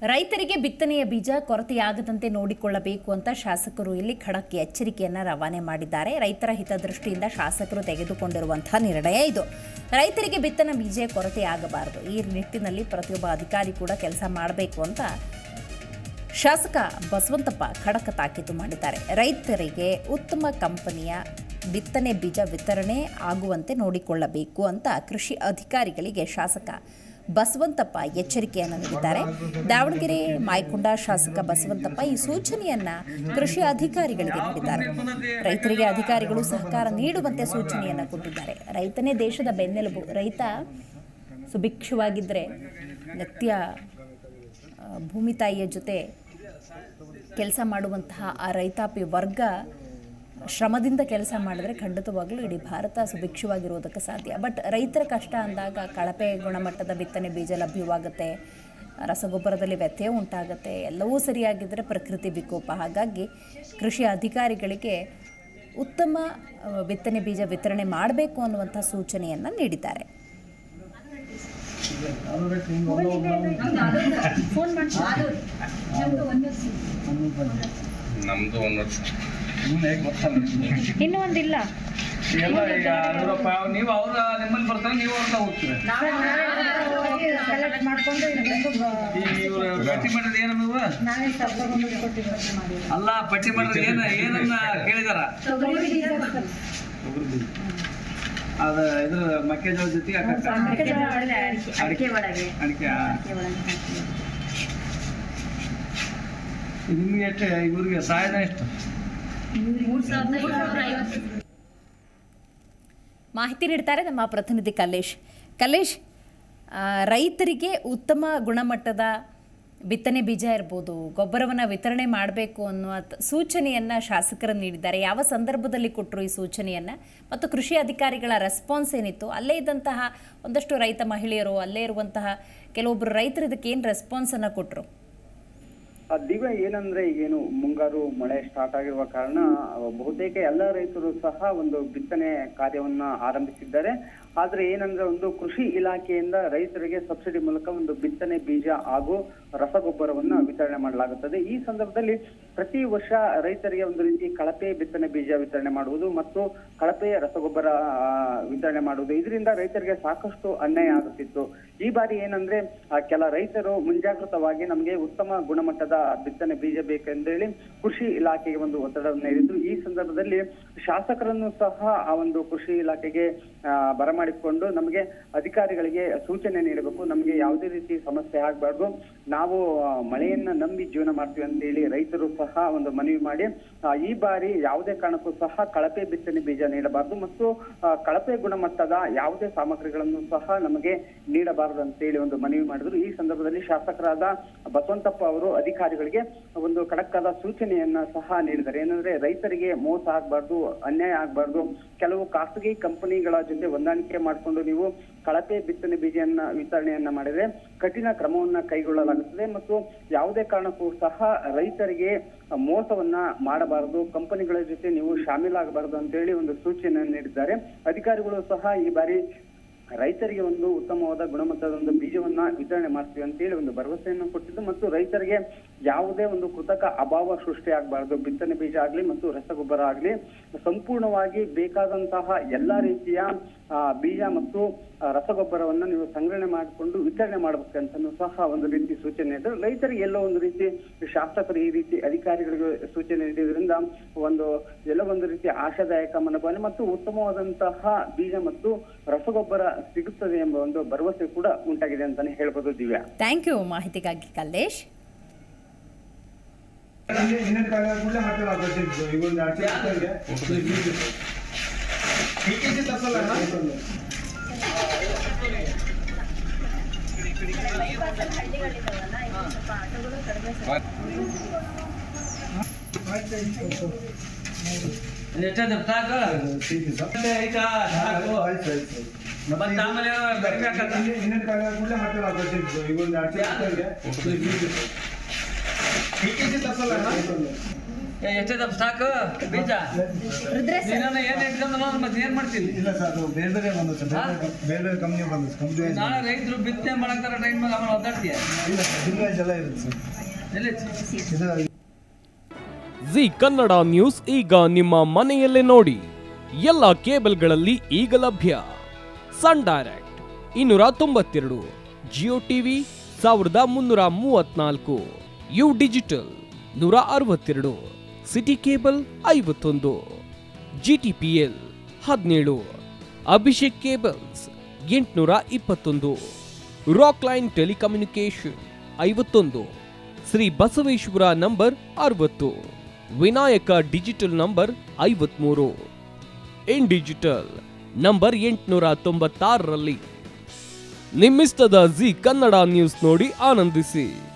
ರೈತರಿಗೆ ಬಿತ್ತನೆಯ ಬೀಜ ಕೊರತೆಯಾಗದಂತೆ ನೋಡಿಕೊಳ್ಳಬೇಕು ಅಂತ ಶಾಸಕರು ಇಲ್ಲಿ ಖಡಕ್ ಎಚ್ಚರಿಕೆಯನ್ನು ರವಾನೆ ಮಾಡಿದ್ದಾರೆ. ರೈತರ ಹಿತದೃಷ್ಟಿಯಿಂದ ಶಾಸಕರು ತೆಗೆದುಕೊಂಡಿರುವಂತಹ ನಿರ್ಣಯ ಇದು. ರೈತರಿಗೆ ಬಿತ್ತನೆ ಬೀಜ ಕೊರತೆಯಾಗಬಾರದು, ಈ ನಿಟ್ಟಿನಲ್ಲಿ ಪ್ರತಿಯೊಬ್ಬ ಅಧಿಕಾರಿ ಕೂಡ ಕೆಲಸ ಮಾಡಬೇಕು ಅಂತ ಶಾಸಕ ಬಸವಂತಪ್ಪ ಖಡಕ್ ತಾಕೀತು ಮಾಡಿದ್ದಾರೆ. ರೈತರಿಗೆ ಉತ್ತಮ ಕಂಪನಿಯ ಬಿತ್ತನೆ ಬೀಜ ವಿತರಣೆ ಆಗುವಂತೆ ನೋಡಿಕೊಳ್ಳಬೇಕು ಅಂತ ಕೃಷಿ ಅಧಿಕಾರಿಗಳಿಗೆ ಶಾಸಕ ಬಸವಂತಪ್ಪ ಎಚ್ಚರಿಕೆಯನ್ನು ನೀಡಿದ್ದಾರೆ. ದಾವಣಗೆರೆ ಮಾಯಕೊಂಡ ಶಾಸಕ ಬಸವಂತಪ್ಪ ಈ ಸೂಚನೆಯನ್ನ ಕೃಷಿ ಅಧಿಕಾರಿಗಳಿಗೆ ನೀಡಿದ್ದಾರೆ. ರೈತರಿಗೆ ಅಧಿಕಾರಿಗಳು ಸಹಕಾರ ನೀಡುವಂತೆ ಸೂಚನೆಯನ್ನು ಕೊಟ್ಟಿದ್ದಾರೆ. ರೈತನೇ ದೇಶದ ಬೆನ್ನೆಲುಬು. ರೈತ ಸುಭಿಕ್ಷವಾಗಿದ್ದರೆ ನಿತ್ಯ ಭೂಮಿ ತಾಯಿಯ ಜೊತೆ ಕೆಲಸ ಮಾಡುವಂತಹ ಆ ರೈತಾಪಿ ವರ್ಗ ಶ್ರಮದಿಂದ ಕೆಲಸ ಮಾಡಿದ್ರೆ ಖಂಡಿತವಾಗ್ಲೂ ಇಡೀ ಭಾರತ ಸುಭಿಕ್ಷವಾಗಿರೋದಕ್ಕೆ ಸಾಧ್ಯ. ಬಟ್ ರೈತರ ಕಷ್ಟ ಅಂದಾಗ ಕಳಪೆ ಗುಣಮಟ್ಟದ ಬಿತ್ತನೆ ಬೀಜ ಲಭ್ಯವಾಗುತ್ತೆ, ರಸಗೊಬ್ಬರದಲ್ಲಿ ವ್ಯತ್ಯಯ ಉಂಟಾಗುತ್ತೆ, ಎಲ್ಲವೂ ಸರಿಯಾಗಿದ್ದರೆ ಪ್ರಕೃತಿ ವಿಕೋಪ. ಹಾಗಾಗಿ ಕೃಷಿ ಅಧಿಕಾರಿಗಳಿಗೆ ಉತ್ತಮ ಬಿತ್ತನೆ ಬೀಜ ವಿತರಣೆ ಮಾಡಬೇಕು ಅನ್ನುವಂಥ ಸೂಚನೆಯನ್ನು ನೀಡಿದ್ದಾರೆ. ನಮ್ದು 1 ವರ್ಷ ಇನ್ನೂ ಒಂದಿಲ್ಲ. ನೀವು ಅವ್ರ ನಿಮ್ಮಲ್ಲಿ ಬರ್ತಾರೆ, ನೀವು ಅವ್ರನ್ನ ಹೋಗ್ತೀರ. ಪಟ್ಟಿ ಮಾಡಿದ್ರೆ ಏನನ್ನೋದು ಅಲ್ಲ, ಪಟ್ಟಿ ಮಾಡಿದ್ರೆ ಏನನ್ನ ಕೇಳಿದಾರ? ಅದ ಇದ್ರ ಮೆಕ್ಕೆಜೋಳ ಜೊತೆಗೆ ಅಡಿಕೆ ನಿಮ್ಗೆ ಎಷ್ಟು, ಇವ್ರಿಗೆ ಸಹಾಯದ ಎಷ್ಟು? ಮಾಹಿತಿ ನೀಡ್ತಾರೆ ನಮ್ಮ ಪ್ರತಿನಿಧಿ ಕಲ್ಲೇಶ್. ರೈತರಿಗೆ ಉತ್ತಮ ಗುಣಮಟ್ಟದ ಬಿತ್ತನೆ ಬೀಜ ಇರ್ಬೋದು, ಗೊಬ್ಬರವನ್ನು ವಿತರಣೆ ಮಾಡಬೇಕು ಅನ್ನುವ ಸೂಚನೆಯನ್ನು ಶಾಸಕರು ನೀಡಿದ್ದಾರೆ. ಯಾವ ಸಂದರ್ಭದಲ್ಲಿ ಕೊಟ್ಟರು ಈ ಸೂಚನೆಯನ್ನು ಮತ್ತು ಕೃಷಿ ಅಧಿಕಾರಿಗಳ ರೆಸ್ಪಾನ್ಸ್ ಏನಿತ್ತು? ಅಲ್ಲೇ ಇದ್ದಂತಹ ಒಂದಷ್ಟು ರೈತ ಮಹಿಳೆಯರು, ಅಲ್ಲೇ ಇರುವಂತಹ ಕೆಲವೊಬ್ಬರು ರೈತರು ಇದಕ್ಕೆ ಏನು ರೆಸ್ಪಾನ್ಸನ್ನು ಕೊಟ್ಟರು? ದಿವ್ಯ, ಏನಂದ್ರೆ ಈಗೇನು ಮುಂಗಾರು ಮಳೆ ಸ್ಟಾರ್ಟ್ ಆಗಿರುವ ಕಾರಣ ಬಹುತೇಕ ಎಲ್ಲ ರೈತರು ಸಹ ಒಂದು ಬಿತ್ತನೆ ಕಾರ್ಯವನ್ನ ಆರಂಭಿಸಿದ್ದಾರೆ. ಆದ್ರೆ ಏನಂದ್ರೆ ಒಂದು ಕೃಷಿ ಇಲಾಖೆಯಿಂದ ರೈತರಿಗೆ ಸಬ್ಸಿಡಿ ಮೂಲಕ ಒಂದು ಬಿತ್ತನೆ ಬೀಜ ಹಾಗೂ ರಸಗೊಬ್ಬರವನ್ನ ವಿತರಣೆ ಮಾಡಲಾಗುತ್ತದೆ. ಈ ಸಂದರ್ಭದಲ್ಲಿ ಪ್ರತಿ ವರ್ಷ ರೈತರಿಗೆ ಒಂದು ರೀತಿ ಕಳಪೆ ಬಿತ್ತನೆ ಬೀಜ ವಿತರಣೆ ಮಾಡುವುದು ಮತ್ತು ಕಳಪೆ ರಸಗೊಬ್ಬರ ವಿತರಣೆ ಮಾಡುವುದು, ಇದರಿಂದ ರೈತರಿಗೆ ಸಾಕಷ್ಟು ಅನ್ಯಾಯ ಆಗುತ್ತಿತ್ತು. ಈ ಬಾರಿ ಏನಂದ್ರೆ ಕೆಲ ರೈತರು ಮುಂಜಾಗೃತವಾಗಿ ನಮಗೆ ಉತ್ತಮ ಗುಣಮಟ್ಟದ ಬಿತ್ತನೆ ಬೀಜ ಬೇಕೆಂದೇಳಿ ಕೃಷಿ ಇಲಾಖೆಗೆ ಒಂದು ಒತ್ತಡವನ್ನು ನೀಡಿದ್ರು. ಈ ಸಂದರ್ಭದಲ್ಲಿ ಶಾಸಕರನ್ನು ಸಹ ಆ ಒಂದು ಕೃಷಿ ಇಲಾಖೆಗೆ ಬರಮಾಡಿಕೊಂಡು ನಮಗೆ ಅಧಿಕಾರಿಗಳಿಗೆ ಸೂಚನೆ ನೀಡಬೇಕು, ನಮಗೆ ಯಾವುದೇ ರೀತಿ ಸಮಸ್ಯೆ ಆಗಬಾರ್ದು, ನಾವು ಮಳೆಯನ್ನ ನಂಬಿ ಜೀವನ ಮಾಡ್ತೀವಿ ಅಂತ ಹೇಳಿ ರೈತರು ಸಹ ಒಂದು ಮನವಿ ಮಾಡಿ ಈ ಬಾರಿ ಯಾವುದೇ ಕಾರಣಕ್ಕೂ ಸಹ ಕಳಪೆ ಬಿತ್ತನೆ ಬೀಜ ನೀಡಬಾರದು ಮತ್ತು ಕಳಪೆ ಗುಣಮಟ್ಟದ ಯಾವುದೇ ಸಾಮಗ್ರಿಗಳನ್ನು ಸಹ ನಮಗೆ ನೀಡಬಾರದು ಅಂತ ಹೇಳಿ ಒಂದು ಮನವಿ ಮಾಡಿದ್ರು. ಈ ಸಂದರ್ಭದಲ್ಲಿ ಶಾಸಕರಾದ ಬಸವಂತಪ್ಪ ಅವರು ಅಧಿಕಾರಿಗಳಿಗೆ ಒಂದು ಖಡಕ್ಕಾದ ಸೂಚನೆಯನ್ನ ಸಹ ನೀಡಿದ್ದಾರೆ. ಏನಂದ್ರೆ ರೈತರಿಗೆ ಮೋಸ ಆಗ್ಬಾರ್ದು, ಅನ್ಯಾಯ ಆಗ್ಬಾರ್ದು, ಕೆಲವು ಖಾಸಗಿ ಕಂಪನಿಗಳ ಜೊತೆ ಹೊಂದಾಣಿಕೆ ಮಾಡಿಕೊಂಡು ನೀವು ಕಳಪೆ ಬಿತ್ತನೆ ಬೀಜವನ್ನ ವಿತರಣೆಯನ್ನ ಮಾಡಿದ್ರೆ ಕಠಿಣ ಕ್ರಮವನ್ನ ಕೈಗೊಳ್ಳಲಾಗುತ್ತದೆ ಮತ್ತು ಯಾವುದೇ ಕಾರಣಕ್ಕೂ ಸಹ ರೈತರಿಗೆ ಮೋಸವನ್ನ ಮಾಡಬಾರದು, ಕಂಪನಿಗಳ ಜೊತೆ ನೀವು ಶಾಮೀಲಾಗಬಾರದು ಅಂತ ಹೇಳಿ ಒಂದು ಸೂಚನೆಯನ್ನು ನೀಡಿದ್ದಾರೆ. ಅಧಿಕಾರಿಗಳು ಸಹ ಈ ಬಾರಿ ರೈತರಿಗೆ ಒಂದು ಉತ್ತಮವಾದ ಗುಣಮಟ್ಟದ ಒಂದು ಬೀಜವನ್ನ ವಿತರಣೆ ಮಾಡ್ತೀವಿ ಅಂತ ಹೇಳಿ ಒಂದು ಭರವಸೆಯನ್ನು ಕೊಟ್ಟಿದ್ದು ಮತ್ತು ರೈತರಿಗೆ ಯಾವುದೇ ಒಂದು ಕೃತಕ ಅಭಾವ ಸೃಷ್ಟಿ ಆಗಬಾರದು, ಬಿತ್ತನೆ ಬೀಜ ಆಗ್ಲಿ ಮತ್ತು ರಸಗೊಬ್ಬರ ಆಗ್ಲಿ ಸಂಪೂರ್ಣವಾಗಿ ಬೇಕಾದಂತಹ ಎಲ್ಲಾ ರೀತಿಯ ಬೀಜ ಮತ್ತು ರಸಗೊಬ್ಬರವನ್ನ ನೀವು ಸಂಗ್ರಹಣೆ ಮಾಡಿಕೊಂಡು ವಿತರಣೆ ಮಾಡ್ಬೇಕಂತನೂ ಸಹ ಒಂದು ರೀತಿ ಸೂಚನೆ ಇದೆ. ರೈತರಿಗೆ ಎಲ್ಲೋ ಒಂದು ರೀತಿ ಶಾಸಕರು ಈ ರೀತಿ ಅಧಿಕಾರಿಗಳಿಗೆ ಸೂಚನೆ ನೀಡಿದ್ರಿಂದ ಎಲ್ಲೋ ಒಂದು ರೀತಿ ಆಶಾದಾಯಕ ಮನೋಭಾವನೆ ಮತ್ತು ಉತ್ತಮವಾದಂತಹ ಬೀಜ ಮತ್ತು ರಸಗೊಬ್ಬರ ಸಿಗುತ್ತದೆ ಎಂಬ ಒಂದು ಭರವಸೆ ಕೂಡ ಉಂಟಾಗಿದೆ ಅಂತಾನೆ ಹೇಳ್ಬೋದು. ದಿವ್ಯಾ, ಥ್ಯಾಂಕ್ ಯು ಮಾಹಿತಿಗಾಗಿ ಕಲ್ಲೇಶ್. ಎಷ್ಟಿದೆ ಸಾಕು ಬೀಜ ನೀನು ಏನು ಎಕ್ಸಾಮ್ ಮತ್ತೆ ಏನು ಮಾಡ್ತೀನಿ ಇಲ್ಲ ಸರ್ ಅದು ಬೇರೆ ಬೇರೆ ಬಂದು ಸರ್ ಬೇರೆ ಬೇರೆ ಕಂಪ್ನಿ ಬಂದು ಕಂಪ್ನಿ ನಾಳೆ ರೈತರು ಬಿತ್ತನೆ ಮಾಡಕ್ತಾರ ಟ್ರೈನ್ ಮೇಲೆ ಆಮೇಲೆ ಒದ್ದಾಡ್ತೀಯ ಇಲ್ಲ ಸರ್ ದಿನ ಎಲ್ಲ ಇರುತ್ತೆ ಸರ್ ಇದು ಜಿ ಕನ್ನಡ ನ್ಯೂಸ್ ಈಗ ನಿಮ್ಮ ಮನೆಯಲ್ಲೇ ನೋಡಿ. ಎಲ್ಲ ಕೇಬಲ್ಗಳಲ್ಲಿ ಈಗ ಲಭ್ಯ. Sun Direct 292, Jio TV 1334, U digital 162, city cable 51, GTPL 17, Abhishek cables 821, rock line telecommunication 51, Shri Basaveshwara number 60, Vinayaka digital number 53, in digital number 896ರಲ್ಲಿ. ನಿಮ್ಮಿಷ್ಟದ ಜಿ ಕನ್ನಡ ನ್ಯೂಸ್ ನೋಡಿ ಆನಂದಿಸಿ.